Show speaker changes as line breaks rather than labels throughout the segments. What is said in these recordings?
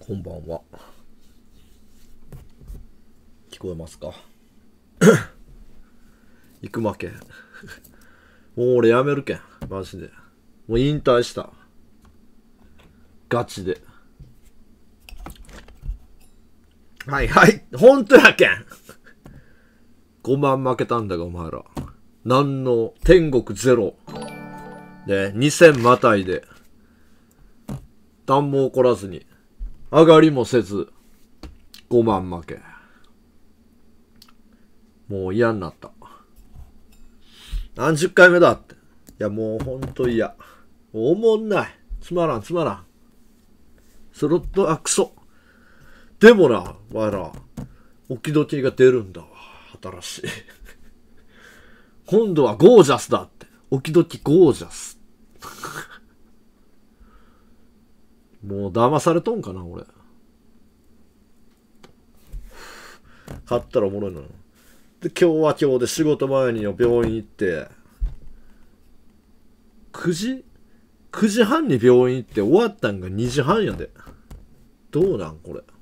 こんばんは。聞こえますか？行くまけん。もう俺やめるけん。マジで。もう引退した。ガチで。はいはい。ほんとやけん。5万負けたんだがお前ら。なんの天国ゼロ。で、2000またいで。何も起こらずに。上がりもせず。5万負け。もう嫌になった。何十回目だって。いやもうほんと嫌。おもんない。つまらんつまらん。スロットはクソ。でもな、お前ら、置き時が出るんだわ。新しい。今度はゴージャスだって。置き時ゴージャス。もう騙されとんかな、俺。買ったらおもろいのよ。で、今日は今日で仕事前に病院行って、9時半に病院行って終わったんが2時半やで。どうなんこれ。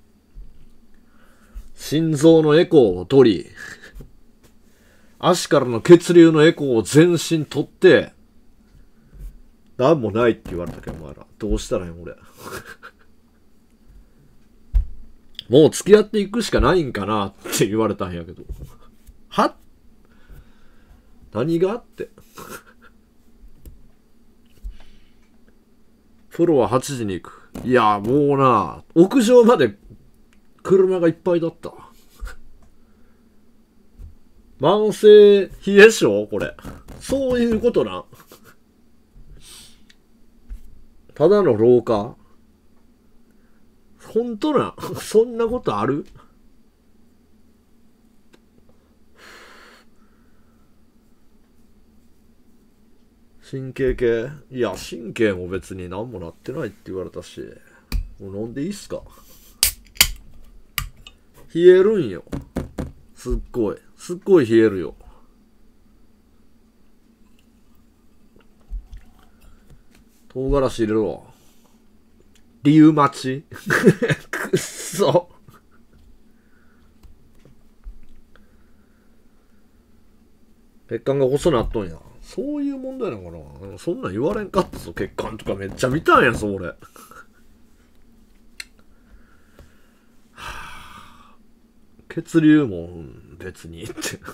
心臓のエコーを取り、足からの血流のエコーを全身取って、なんもないって言われたけど、お前ら。どうしたらいいん俺。もう付き合っていくしかないんかなって言われたんやけど。は？何があって。風呂は8時に行く。いや、もうな、屋上まで車がいっぱいだった。慢性冷え性これ。そういうことな。ただの老化？ほんとな。そんなことある？神経系？いや、神経も別に何もなってないって言われたし。もう飲んでいいっすか？冷えるんよ。すっごい冷えるよ。唐辛子入れろわ。理由待ちくっそ。血管が細なっとんや。そういう問題なのかな。そんなん言われんかったぞ。血管とかめっちゃ見たんやぞ俺。血流も別にって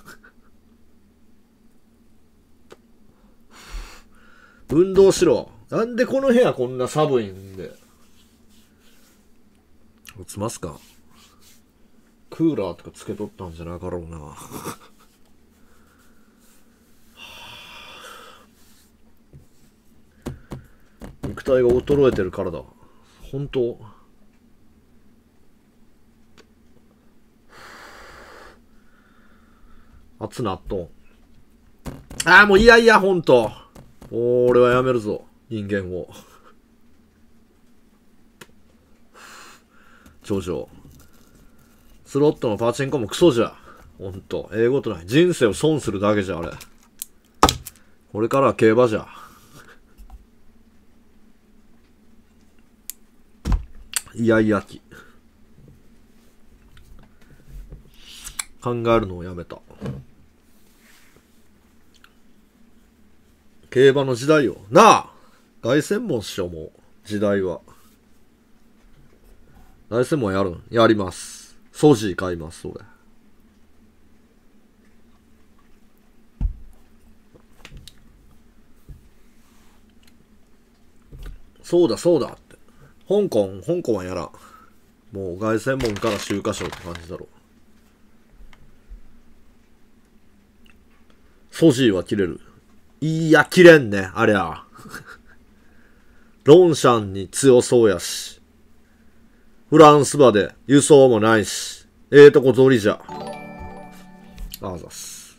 運動しろ。なんでこの部屋こんな寒いんで。打つますか？クーラーとかつけとったんじゃなかろうな。肉体が衰えてるからだ。本当？熱なっとん。ああ、もういやいや、ほんと。俺はやめるぞ、人間を。頂上。スロットのパチンコもクソじゃ。ほんと。ええことない。人生を損するだけじゃ、あれ。これからは競馬じゃ。いやいやき。考えるのをやめた。競馬の時代よ。なあ！凱旋門っしょ、もう。時代は。凱旋門やるん？やります。ソジー買います、俺。そうだそうだって。香港はやらん。もう凱旋門から秋華賞って感じだろ。ソジーは切れる。いや、切れんね、ありゃ。ロンシャンに強そうやし。フランス馬で輸送もないし。ええとこ取りじゃ。あざす。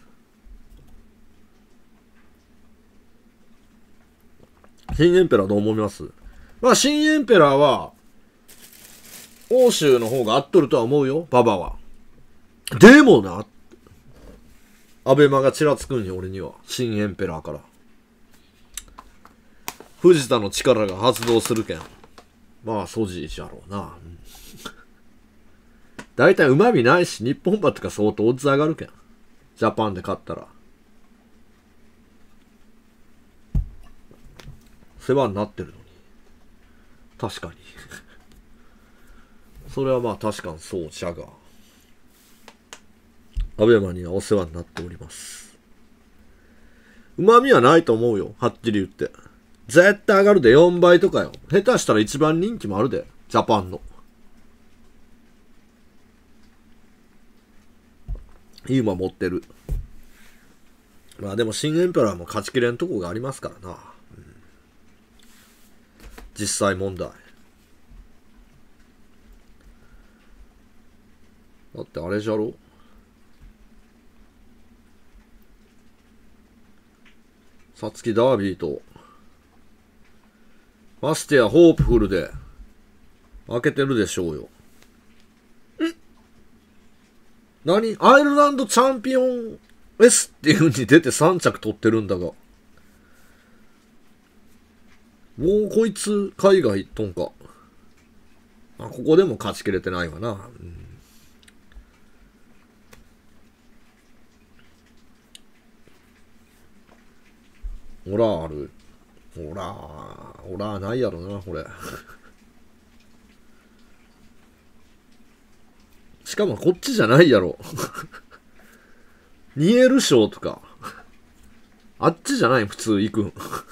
新エンペラーどう思います？まあ、新エンペラーは、欧州の方が合っとるとは思うよ、ババは。でもな、アベマがちらつくんよ、俺には。新エンペラーから。藤田の力が発動するけん。 まあソジじゃろうな。だいたいうまみないし、日本馬とか相当オッズ上がるけん。ジャパンで勝ったら。世話になってるのに。確かに。それはまあ確かにそうじゃが。アベマにはお世話になっております。うまみはないと思うよ。はっきり言って。絶対上がるで4倍とかよ。下手したら一番人気もあるで。ジャパンの。いい馬持ってる。まあでも新エンペラーも勝ちきれんとこがありますからな。実際問題。だってあれじゃろ、サツキダービーとましてやホープフルで負けてるでしょうよ。何アイルランドチャンピオン S っていう風に出て3着取ってるんだが、もうこいつ海外行っとんか。あ、ここでも勝ちきれてないわな。ほらある。ほらないやろなこれ。しかもこっちじゃないやろ。ニエル賞とかあっちじゃない普通行くん。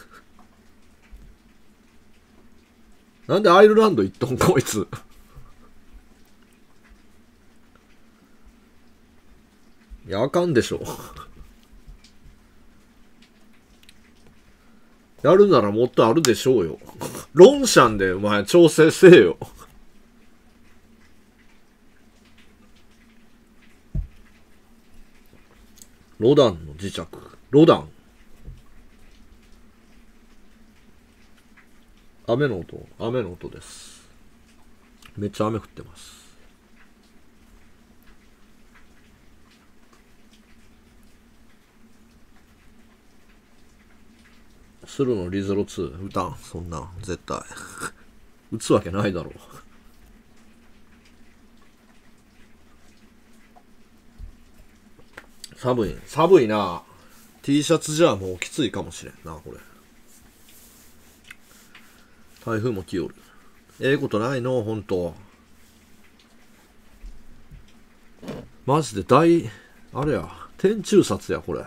なんでアイルランド行っとんこいつ。いやあかんでしょ。やるならもっとあるでしょうよ。ロンシャンでお前調整せえよ。ロダンの磁石。ロダン。雨の音です。めっちゃ雨降ってます。スルのリゼロ2打たん。そんな絶対打つわけないだろう。寒いな。 T シャツじゃもうきついかもしれんなこれ。台風も来よる。ええことないのほんと。マジであれや天中殺やこれ。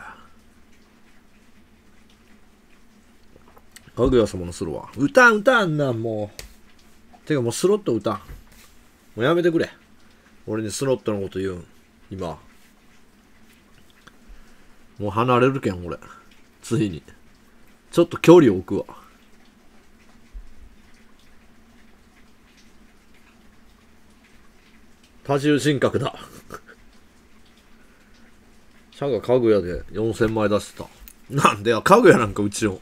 かぐや様のスロは歌んなんもう。てかもうスロット歌ん。もうやめてくれ。俺にスロットのこと言うん。今。もう離れるけん俺。ついに。ちょっと距離を置くわ。多重人格だ。シャガかぐやで4000枚出してた。なんでや、かぐやなんかうちの。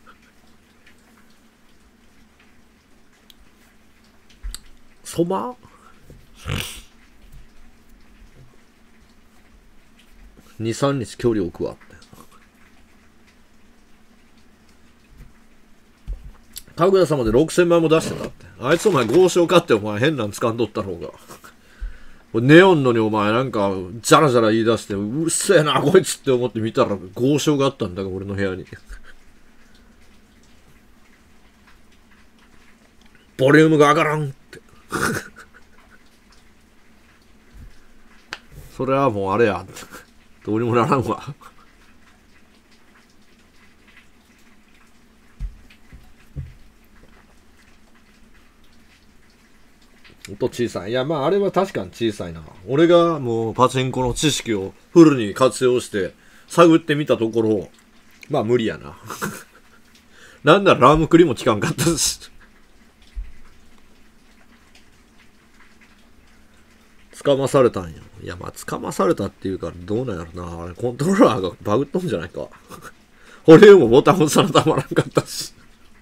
そば2、3日距離を置くわって。かぐや様で6000枚も出してたって。あいつお前豪商買ってお前変なん掴んどったろうが。ネオンのにお前なんかジャラジャラ言い出してうっせえなこいつって思って見たら豪商があったんだが俺の部屋に。ボリュームが上がらんって。それはもうあれや。どうにもならんわ。音小さい。いや、まあ、あれは確かに小さいな。俺がもうパチンコの知識をフルに活用して探ってみたところ、まあ無理やな。なんならラームクリも効かんかったし。捕まされたんよ。いや、まあ、捕まされたっていうか、どうなんやろな。あれ、コントローラーがバグっとんじゃないか。俺もボタン押さなたまらんかったし。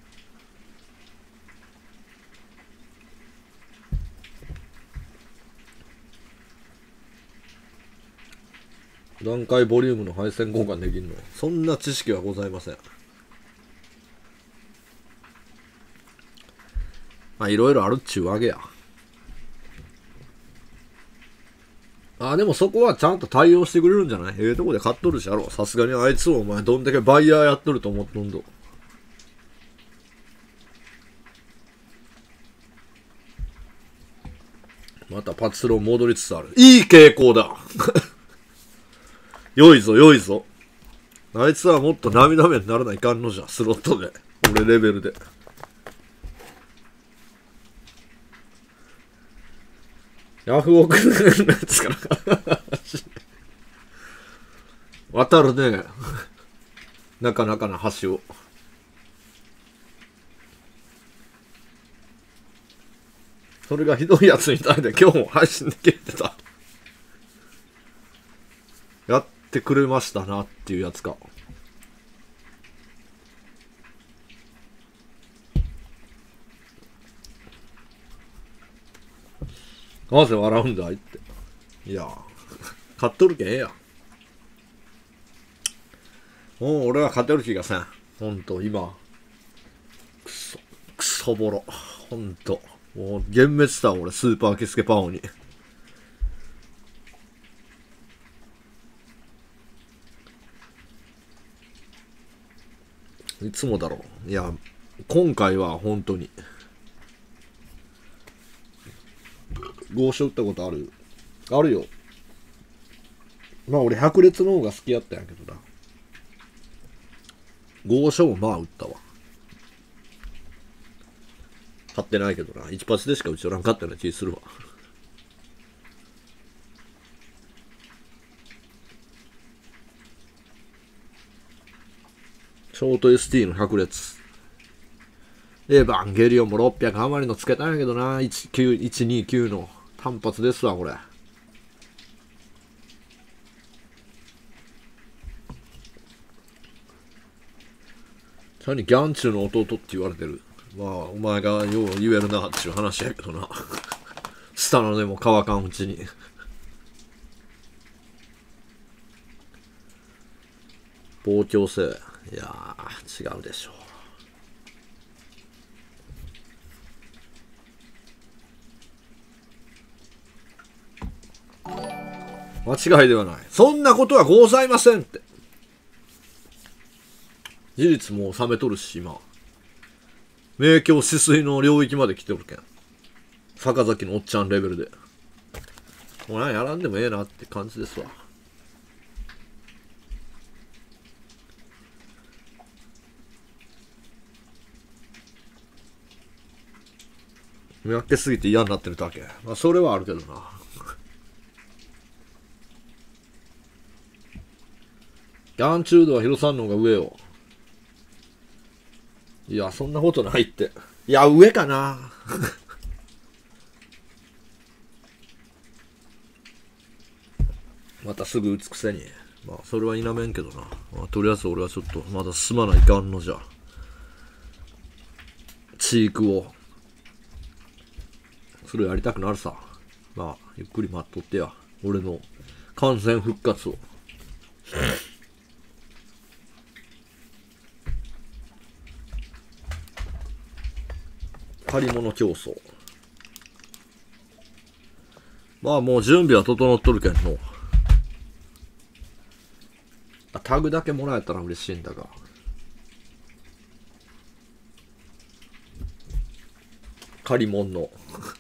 段階ボリュームの配線交換できるの？そんな知識はございません。 まあいろいろあるっちゅうわけや。でもそこはちゃんと対応してくれるんじゃない？ええとこで買っとるしやろ。さすがにあいつもお前どんだけバイヤーやっとると思っとんど。またパチスロ戻りつつある。いい傾向だ良いぞ良いぞ。あいつはもっと涙目にならないかんのじゃ、スロットで。俺レベルで。ヤフオクのやつから渡るね。なかなかな橋を。それがひどいやつみたいで今日も配信できてた。やってくれましたなっていうやつか。なぜ笑うんだいって。いや、買っとるけんええやん。もう俺は勝てる気がせん。ほんと、今。クソボロ。ほんと。もう、幻滅した俺、スーパーキスケパオに。いつもだろう。いや、今回は本当に。豪商打ったことある？あるよ。まあ俺百列の方が好きやったんやけどな。豪商もまあ打ったわ。買ってないけどな。一発でしか打ち取らんかったような気するわ。ショート ST の百列。エヴァンゲリオンも600余りのつけたんやけどな。19129の単発ですわ、これ。さらにギャンチュの弟って言われてる。まあ、お前がよう言えるなっていう話やけどな。スタのでも乾かんうちに。傍聴性。いやー、違うでしょう。間違いではない。そんなことはございませんって。事実もう冷めとるし、今。明鏡止水の領域まで来てるけん。坂崎のおっちゃんレベルで。もうなんやらんでもええなって感じですわ。やってすぎて嫌になってるだけ。まあそれはあるけどな。ギャンチュードはヒロさんの方が上よ。いや、そんなことないって。いや、上かな。またすぐ打つくせに。まあ、それは否めんけどな。まあ、とりあえず俺はちょっと、まだ進まないかんのじゃ。チークを。それやりたくなるさ。まあ、ゆっくり待っとってや。俺の完全復活を。借り物競争。まあもう準備は整っとるけんの。タグだけもらえたら嬉しいんだが。借り物の